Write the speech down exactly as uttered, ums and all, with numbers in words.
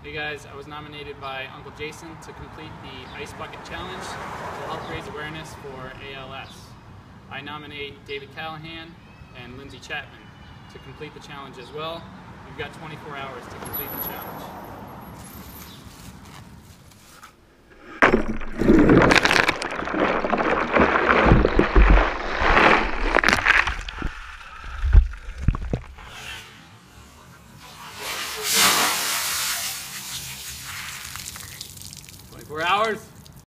Hey guys, I was nominated by Uncle Jason to complete the Ice Bucket Challenge to help raise awareness for A L S. I nominate David Callahan and Lindsay Chapman to complete the challenge as well. You've got twenty-four hours to complete the challenge. twenty-four hours.